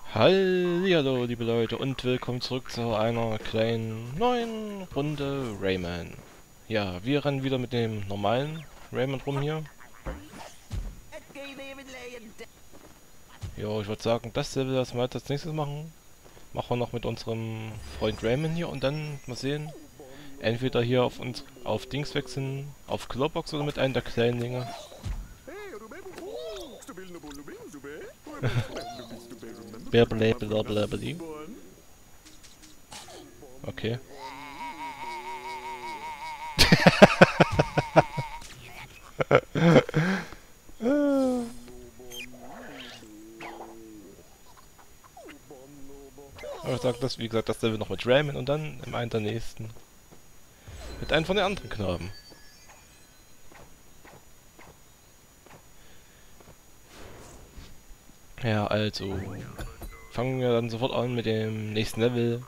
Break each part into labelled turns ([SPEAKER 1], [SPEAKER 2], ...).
[SPEAKER 1] Hallihallo, liebe Leute, und willkommen zurück zu einer kleinen neuen Runde Rayman. Ja, wir rennen wieder mit dem normalen Rayman rum hier. Jo, ich würde sagen, das Level, das wir als nächstes machen, machen wir noch mit unserem Freund Rayman hier und dann mal sehen, entweder hier auf Dings wechseln, auf Clawbox oder mit einem der kleinen Dinge. Blablabla. Okay. Aber ich sag das, wie gesagt, das Level noch mit Rayman und dann im einen der nächsten mit einem von den anderen Knaben. Ja, also fangen wir dann sofort an mit dem nächsten Level.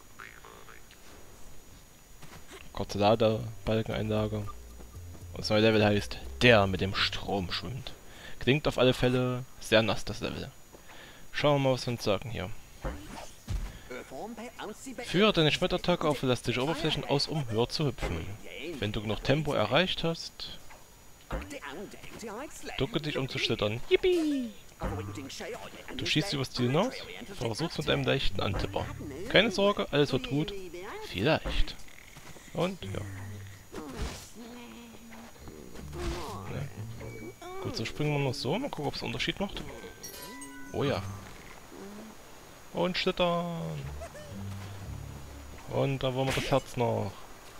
[SPEAKER 1] Kurze Ladebalkeneinlage. Und das neue Level heißt Der mit dem Strom schwimmt. Klingt auf alle Fälle sehr nass, das Level. Schauen wir mal, was wir uns sagen hier. Führe deine Schmetterattacke auf elastische Oberflächen aus, um höher zu hüpfen. Wenn du genug Tempo erreicht hast, ducke dich, um zu schlittern. Yippie! Du schießt übers Ziel hinaus, versuchst mit einem leichten Antipper. Keine Sorge, alles wird gut. Vielleicht. Und, ja. Ne. Gut, so springen wir noch so. Mal gucken, ob es einen Unterschied macht. Oh ja. Und schlittern. Und da wollen wir das Herz noch.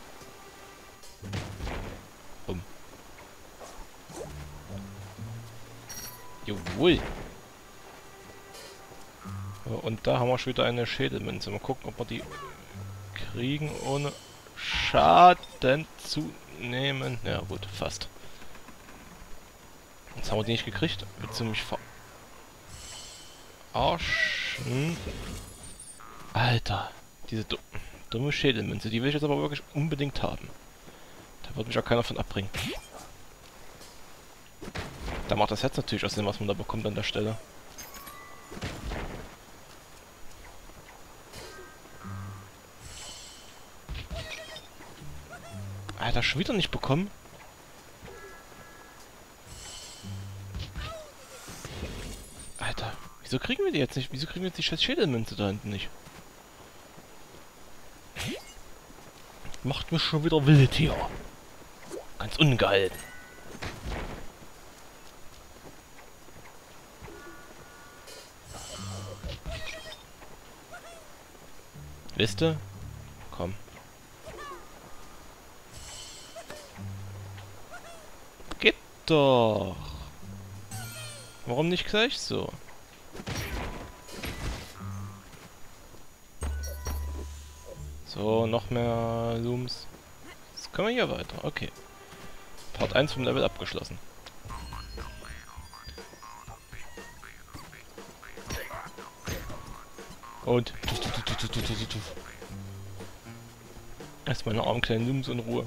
[SPEAKER 1] Bumm. Jawohl. Und da haben wir schon wieder eine Schädelmünze. Mal gucken, ob wir die kriegen, ohne Schaden zu nehmen. Ja gut, fast. Jetzt haben wir die nicht gekriegt. Willst du mich verarschen? Alter, diese dumme Schädelmünze, die will ich jetzt aber wirklich unbedingt haben. Da wird mich auch keiner von abbringen. Da macht das Herz natürlich auch Sinn, was man da bekommt an der Stelle. Alter, schon wieder nicht bekommen? Alter, wieso kriegen wir die jetzt nicht? Wieso kriegen wir jetzt die scheiß Schädelmünze da hinten nicht? Macht mich schon wieder wild hier. Ganz ungehalten. Wisst ihr? Komm. Geht doch. Warum nicht gleich so? So, noch mehr Looms. Jetzt können wir hier weiter. Okay. Part 1 vom Level abgeschlossen. Und erst meine armen kleinen Looms in Ruhe.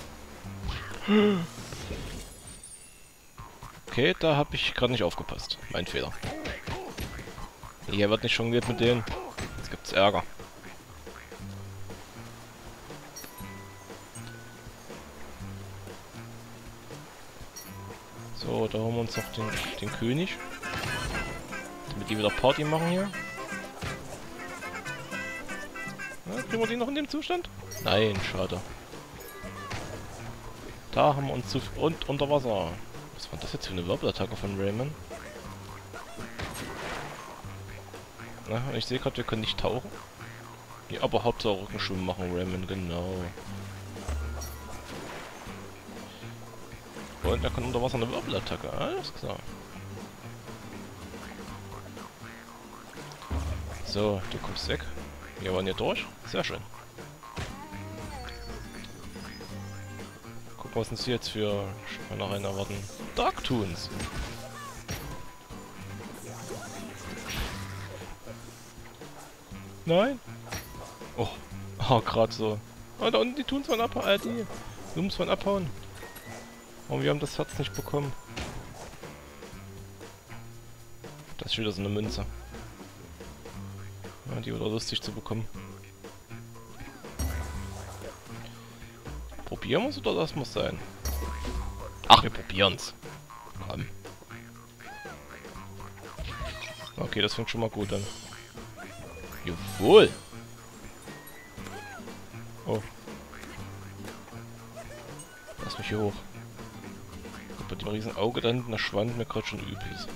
[SPEAKER 1] Okay, da habe ich gerade nicht aufgepasst. Mein Fehler. Hier wird nicht jongliert mit denen. Jetzt gibt's Ärger. So, da holen wir uns noch den König. Damit die wieder Party machen hier. Na, kriegen wir die noch in dem Zustand? Nein, schade. Da haben wir uns und unter Wasser. Was war das jetzt für eine Wirbelattacke von Rayman? Na, ich sehe gerade, wir können nicht tauchen. Ja, aber Hauptsache Rückenschwimmen machen Rayman, genau. Und er kann unter Wasser eine Wirbelattacke, alles klar. So, du kommst weg. Wir waren hier durch. Sehr schön. Gucken, was uns hier jetzt für noch einen erwarten. Dark Toons. Nein. Oh, gerade so. Oh, da unten die Toons von abhauen. Die Looms von abhauen. Und wir haben das Herz nicht bekommen. Das ist wieder so eine Münze. Ja, die oder lustig zu bekommen. Probieren wir es oder lassen wir es sein? Ach, wir probieren's. Komm. Okay, das fängt schon mal gut an. Jawohl! Oh. Lass mich hier hoch. Bei dem riesen Auge da hinten, das schwand mir gerade schon übelst.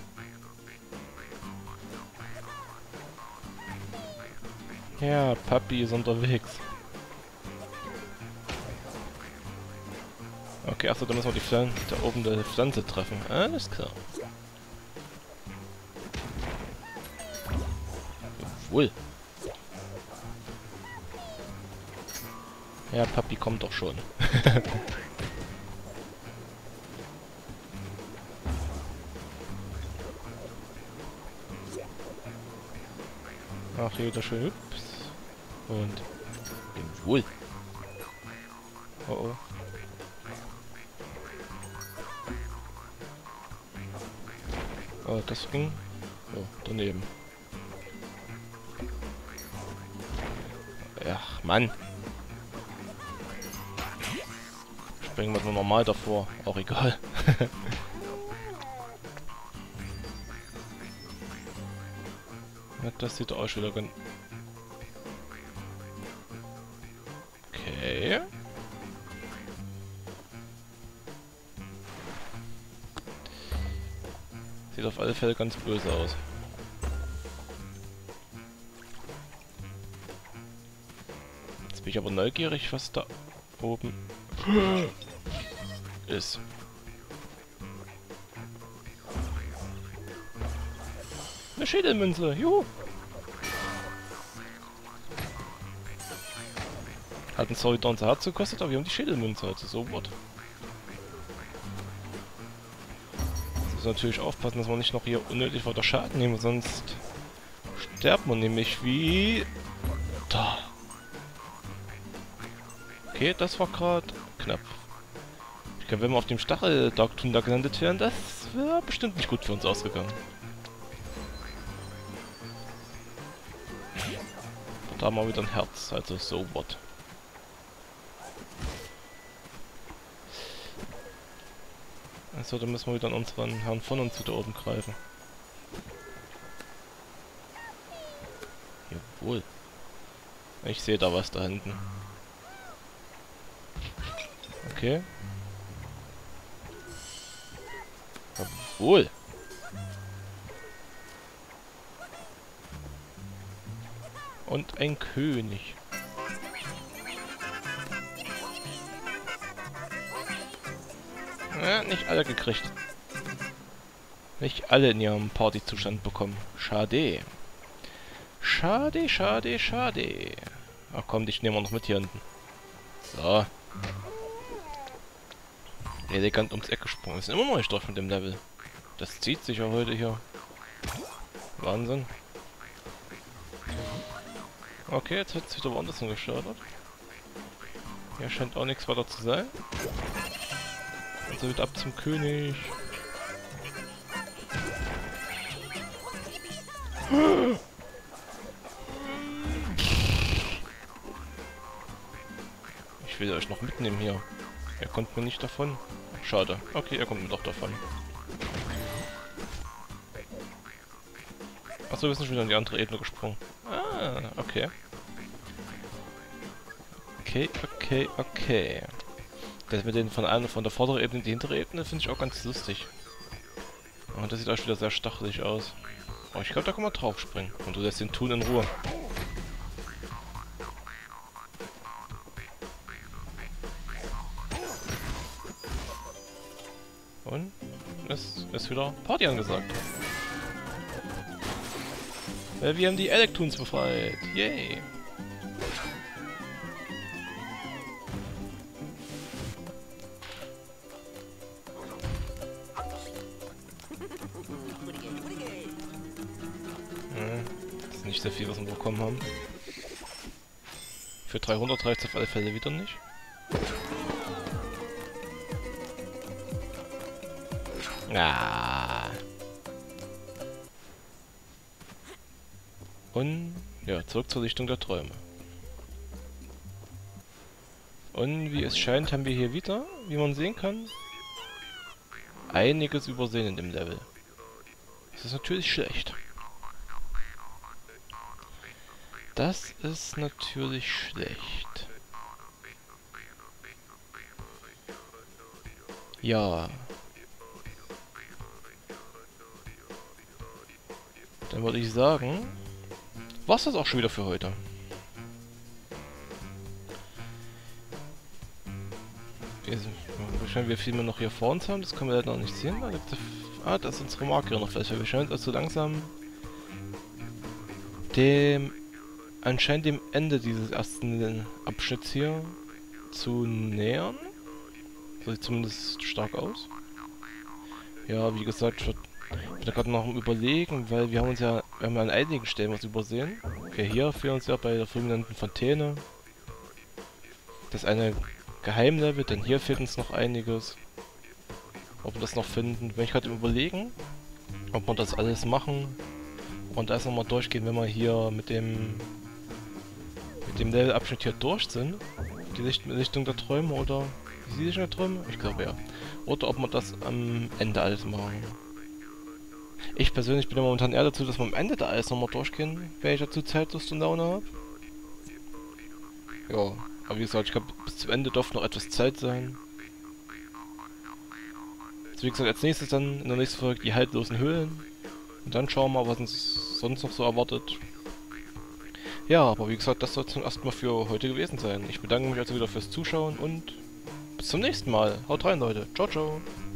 [SPEAKER 1] Ja, Papi ist unterwegs. Okay, achso, da müssen wir die Pflanze, da oben die Pflanze treffen. Alles klar. Jawohl. Ja, Papi kommt doch schon. Ach, jeder schön. Ups. Und. Jawohl. Oh oh. Oh, das ging. Oh, daneben. Ach, Mann. Springen wir nur normal davor. Auch egal. Ja, das sieht auch schon wieder ganz... Okay. Sieht auf alle Fälle ganz böse aus. Jetzt bin ich aber neugierig, was da oben ist. Eine Schädelmünze, juhu! Hat ein Solidar unser Herz gekostet, aber wir haben die Schädelmünze, also so what. Muss natürlich aufpassen, dass wir nicht noch hier unnötig weiter Schaden nehmen, sonst sterbt man nämlich wie... Da. Okay, das war gerade knapp. Ich glaube, wenn wir auf dem Stachel Dark Thunder gelandet wären, das wäre bestimmt nicht gut für uns ausgegangen. Da haben wir wieder ein Herz, also so what. Also, dann müssen wir wieder an unseren Herrn von uns wieder oben greifen. Jawohl. Ich sehe da was da hinten. Okay. Jawohl. Und ein König. Ja, nicht alle gekriegt. Nicht alle in ihrem Partyzustand bekommen. Schade. Schade, schade, schade. Ach komm, dich nehmen wir noch mit hier hinten. So. Elegant ums Eck gesprungen. Wir sind immer noch nicht durch mit dem Level. Das zieht sich ja heute hier. Wahnsinn. Okay, jetzt wird es wieder woanders gestartet. Hier scheint auch nichts weiter zu sein. Also wieder ab zum König. Ich will euch noch mitnehmen hier. Er kommt mir nicht davon. Schade. Okay, er kommt mir doch davon. Achso, wir sind schon wieder in die andere Ebene gesprungen. Ah, okay. Okay. Das mit den von der vorderen Ebene in die hintere Ebene finde ich auch ganz lustig. Und das sieht auch wieder sehr stachelig aus. Oh, ich glaube, da kann man drauf springen. Und du lässt den Thun in Ruhe. Und es ist wieder Party angesagt. Wir haben die Electoons befreit. Yay! Das ist nicht sehr viel, was wir bekommen haben. Für 300 reicht es auf alle Fälle wieder nicht. Ah. Und Ja, zurück zur Richtung der Träume. Und wie es scheint, haben wir hier wieder, wie man sehen kann, einiges übersehen in dem Level. Das ist natürlich schlecht. Das ist natürlich schlecht. Ja. Dann würde ich sagen, war's das auch schon wieder für heute. Wahrscheinlich, wie viel wir noch hier vor uns haben, das können wir leider noch nicht sehen. Das ist unsere Marke noch vielleicht. Wir scheinen also langsam anscheinend dem Ende dieses ersten Abschnitts hier zu nähern. So sieht zumindest stark aus. Ja, wie gesagt, ich bin da gerade noch am Überlegen, weil wir haben an einigen Stellen was übersehen. Okay, hier fehlen uns ja bei der fulminanten Fontäne das eine Geheimlevel, denn hier fehlt uns noch einiges. Ob wir das noch finden. Wenn ich gerade überlegen, ob wir das alles machen und erst nochmal durchgehen, wenn wir hier mit dem Levelabschnitt hier durch sind. Die Richtung der Träume oder die Richtung der Träume? Ich glaube ja. Oder ob wir das am Ende alles machen. Ich persönlich bin ja momentan eher dazu, dass wir am Ende da alles nochmal durchgehen, wenn ich dazu Zeit, Lust und Laune habe. Ja, aber wie gesagt, ich glaube, bis zum Ende darf noch etwas Zeit sein. Also wie gesagt, als nächstes dann in der nächsten Folge die haltlosen Höhlen. Und dann schauen wir mal, was uns sonst noch so erwartet. Ja, aber wie gesagt, das soll es dann erstmal für heute gewesen sein. Ich bedanke mich also wieder fürs Zuschauen und bis zum nächsten Mal. Haut rein, Leute. Ciao, ciao.